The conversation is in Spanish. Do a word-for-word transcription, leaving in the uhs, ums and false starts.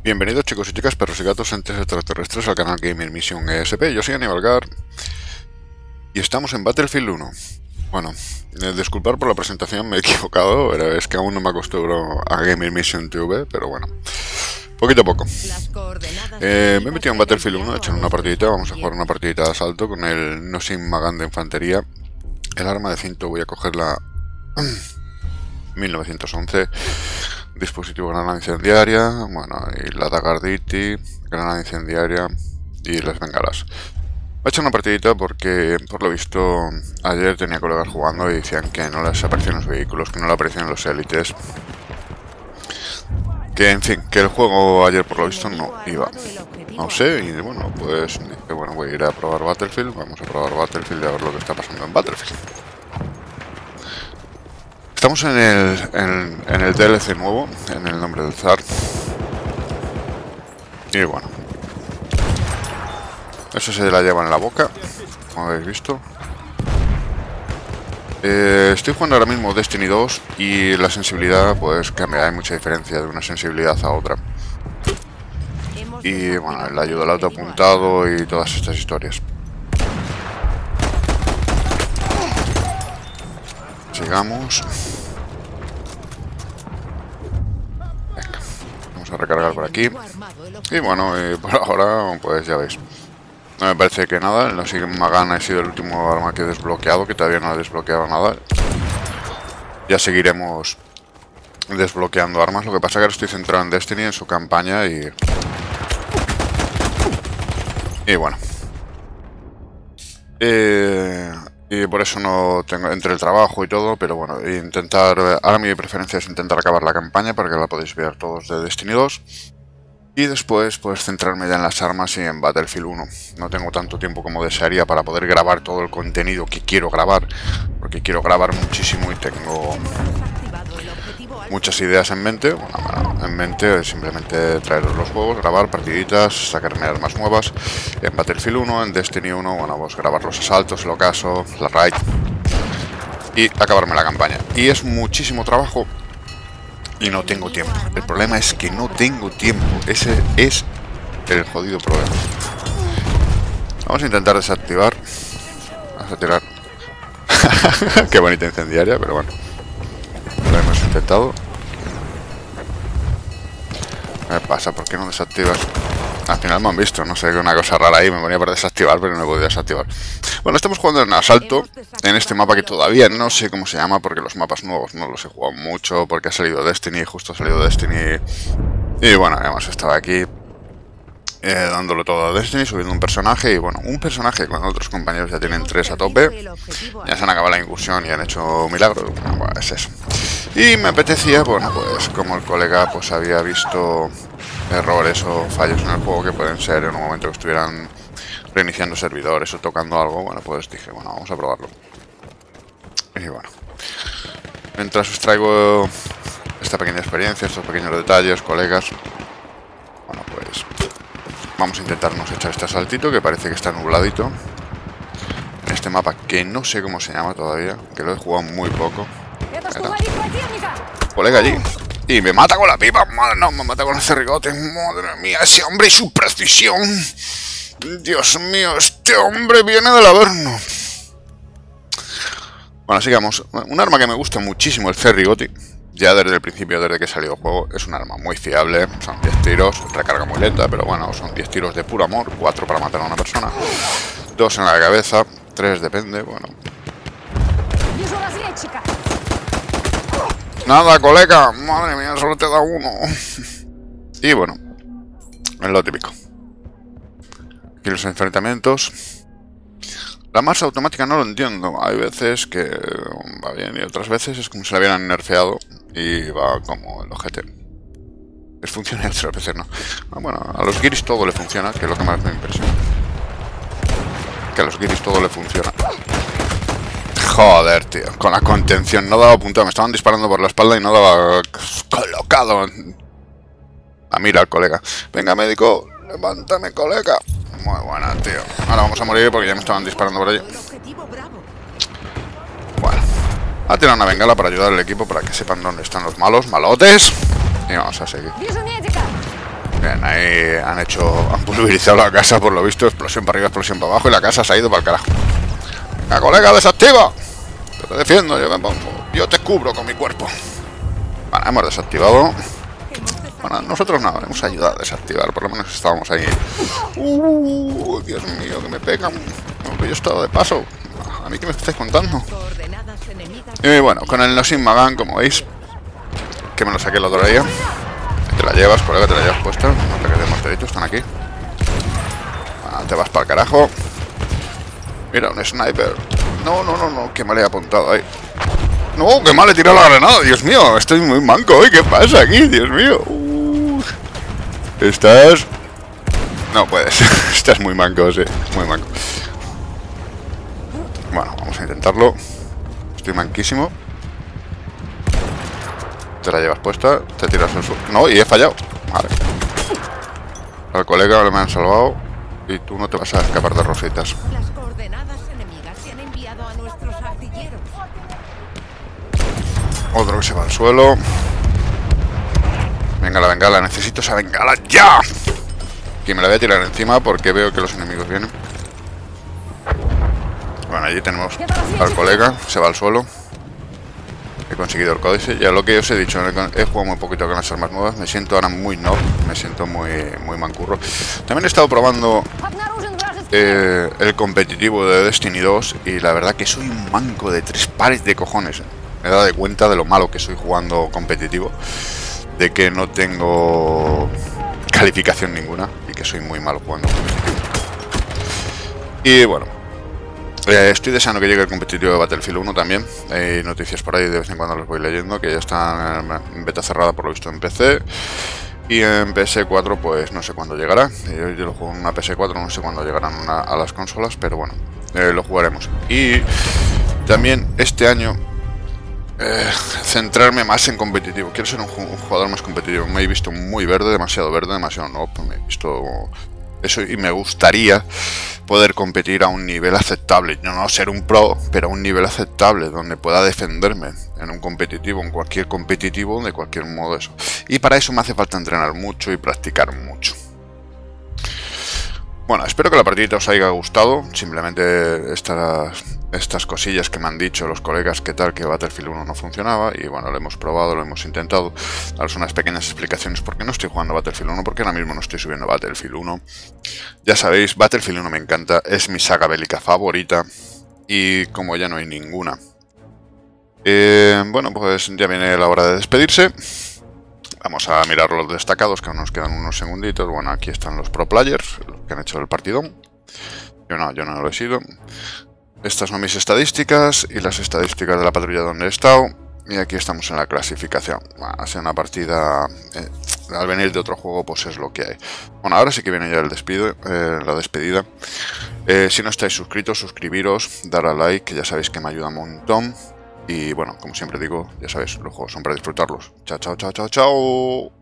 Bienvenidos chicos y chicas, perros y gatos, entes extraterrestres al canal Gamer Mission E S P. Yo soy Aníbal Gar y estamos en Battlefield uno. Bueno, eh, disculpar por la presentación, me he equivocado, es que aún no me acostumbro a Gamer Mission T V, pero bueno, poquito a poco. Eh, me he metido en Battlefield uno, he hecho una partidita, vamos a jugar una partidita de asalto con el Nosim Magán de infantería. El arma de cinto voy a coger la mil novecientos once. Dispositivo granada incendiaria, bueno, y la Dagarditi, granada incendiaria y las bengalas. He hecho una partidita porque, por lo visto, ayer tenía colegas jugando y decían que no les aparecían los vehículos, que no le aparecían los élites. Que, en fin, que el juego ayer, por lo visto, no iba. No sé, y bueno, pues dije, bueno, voy a ir a probar Battlefield, vamos a probar Battlefield y a ver lo que está pasando en Battlefield. Estamos en el, en, en el D L C nuevo, en el nombre del zar. Y bueno, eso se la lleva en la boca, como habéis visto. Eh, estoy jugando ahora mismo Destiny dos y la sensibilidad pues cambia, hay mucha diferencia de una sensibilidad a otra. Y bueno, el ayuda al autoapuntado y todas estas historias. Sigamos. Venga, vamos a recargar por aquí. Y bueno, y por ahora, pues ya veis. No me parece que nada. El Nosim Magán ha sido el último arma que he desbloqueado, que todavía no he desbloqueado nada. Ya seguiremos desbloqueando armas. Lo que pasa es que ahora estoy centrado en Destiny, en su campaña y... Y bueno. Eh... Y por eso no tengo entre el trabajo y todo, pero bueno, intentar... Ahora mi preferencia es intentar acabar la campaña para que la podáis ver todos de Destiny dos. Y después, pues centrarme ya en las armas y en Battlefield uno. No tengo tanto tiempo como desearía para poder grabar todo el contenido que quiero grabar. Porque quiero grabar muchísimo y tengo muchas ideas en mente. Bueno, en mente es simplemente traeros los juegos, grabar partiditas, sacarme armas nuevas. En Battlefield uno, en Destiny uno, bueno, pues grabar los asaltos, el ocaso, la raid. Y acabarme la campaña. Y es muchísimo trabajo. Y no tengo tiempo. El problema es que no tengo tiempo. Ese es el jodido problema. Vamos a intentar desactivar. Vamos a tirar. Qué bonita incendiaria, pero bueno. Lo hemos intentado. ¿Qué pasa? ¿Por qué no desactivas? Al final me han visto, no sé, que una cosa rara ahí. Me ponía para desactivar, pero no he podido desactivar. Bueno, estamos jugando en asalto. En este mapa que todavía no sé cómo se llama, porque los mapas nuevos no los he jugado mucho, porque ha salido Destiny, justo ha salido Destiny. Y bueno, hemos estado aquí eh, dándolo todo a Destiny, subiendo un personaje. Y bueno, un personaje cuando otros compañeros ya tienen tres a tope, ya se han acabado la incursión y han hecho milagros. Bueno, es eso. Y me apetecía, bueno, pues como el colega pues había visto errores o fallos en el juego que pueden ser en un momento que estuvieran reiniciando servidores o tocando algo, bueno, pues dije, bueno, vamos a probarlo. Y bueno, mientras os traigo esta pequeña experiencia, estos pequeños detalles, colegas, bueno, pues vamos a intentarnos echar este saltito que parece que está nubladito en este mapa que no sé cómo se llama todavía, que lo he jugado muy poco. Colega allí. Y me mata con la pipa, madre, no, me mata con el cerrigote, madre mía, ese hombre y su precisión. Dios mío, este hombre viene del Averno. Bueno, sigamos. Un arma que me gusta muchísimo, el cerrigote. Ya desde el principio, desde que salió el juego, es un arma muy fiable. Son diez tiros, recarga muy lenta, pero bueno, son diez tiros de puro amor. cuatro para matar a una persona. dos en la cabeza, tres depende, bueno. Nada, colega, madre mía, solo te da uno. Y bueno, es lo típico. Aquí los enfrentamientos. La marcha automática no lo entiendo. Hay veces que va bien y otras veces es como si la hubieran nerfeado y va como el ojete. Les funciona y otras veces no. Ah, bueno, a los guiris todo le funciona, que es lo que más me impresiona. Que a los guiris todo le funciona. Joder, tío, con la contención no daba apuntado, me estaban disparando por la espalda y no daba colocado. Ah, mira al colega. Venga, médico, levántame, colega. Muy buena, tío. Ahora vamos a morir porque ya me estaban disparando por allí. Bueno, voy a tirar una bengala para ayudar al equipo para que sepan dónde están los malos, malotes. Y vamos a seguir. Bien, ahí han hecho, han pulverizado la casa por lo visto, explosión para arriba, explosión para abajo y la casa se ha ido para el carajo. ¡La colega desactiva! Yo te defiendo, yo me pongo, yo te cubro con mi cuerpo. Vale, hemos desactivado. Bueno, nosotros no, hemos ayudado a desactivar, por lo menos estábamos ahí. ¡Uh! Dios mío, que me pegan. No, yo he estado de paso. ¿A mí qué me estáis contando? Y bueno, con el Nosin Magan, como veis, que me lo saqué el otro día. Te la llevas, colega, te la llevas puesta. No te quedes morterito, están aquí. Ah, te vas para el carajo. Mira, un sniper. No, no, no, no, que mal he apuntado ahí. No, que mal he tirado la granada, Dios mío. Estoy muy manco hoy, ¿qué pasa aquí? Dios mío. Uh, estás... No puedes, estás muy manco, sí, muy manco. Bueno, vamos a intentarlo. Estoy manquísimo. Te la llevas puesta, te tiras al suelo. No, y he fallado. Vale. Al colega me han salvado y tú no te vas a escapar de rositas. Las coordenadas enemigas se han enviado a nuestros artilleros. Otro que se va al suelo. Venga la bengala, necesito esa bengala ya. Que me la voy a tirar encima porque veo que los enemigos vienen. Bueno, allí tenemos al colega, se va al suelo. He conseguido el códice, ya lo que os he dicho, he jugado muy poquito con las armas nuevas, me siento ahora muy noob, me siento muy, muy mancurro. También he estado probando eh, el competitivo de Destiny dos y la verdad que soy un manco de tres pares de cojones. Me he dado cuenta de lo malo que soy jugando competitivo, de que no tengo calificación ninguna y que soy muy malo jugando competitivo. Y bueno. Eh, estoy deseando que llegue el competitivo de Battlefield uno también. Hay noticias por ahí, de vez en cuando los voy leyendo, que ya están en beta cerrada por lo visto en P C. Y en P S cuatro pues no sé cuándo llegará. Yo, yo lo juego en una P S cuatro, no sé cuándo llegarán una, a las consolas, pero bueno, eh, lo jugaremos. Y también este año eh, centrarme más en competitivo. Quiero ser un, un jugador más competitivo. Me he visto muy verde, demasiado verde, demasiado no. Me he visto... Eso, y me gustaría poder competir a un nivel aceptable, no, no ser un pro, pero a un nivel aceptable, donde pueda defenderme en un competitivo, en cualquier competitivo, de cualquier modo eso. Y para eso me hace falta entrenar mucho y practicar mucho. Bueno, espero que la partida os haya gustado. Simplemente estas, estas cosillas que me han dicho los colegas que tal, que Battlefield uno no funcionaba. Y bueno, lo hemos probado, lo hemos intentado. Daros unas pequeñas explicaciones por qué no estoy jugando Battlefield uno, porque ahora mismo no estoy subiendo Battlefield uno. Ya sabéis, Battlefield uno me encanta, es mi saga bélica favorita. Y como ya no hay ninguna. Eh, bueno, pues ya viene la hora de despedirse. Vamos a mirar los destacados, que aún nos quedan unos segunditos. Bueno, aquí están los pro players, los que han hecho el partidón. Yo no, yo no lo he sido. Estas son mis estadísticas y las estadísticas de la patrulla donde he estado. Y aquí estamos en la clasificación. Ha sido una partida... Eh, al venir de otro juego, pues es lo que hay. Bueno, ahora sí que viene ya el despido, eh, la despedida. Eh, si no estáis suscritos, suscribiros, dar a like, que ya sabéis que me ayuda un montón. Y bueno, como siempre digo, ya sabéis, los juegos son para disfrutarlos. Chao, chao, chao, chao, chao.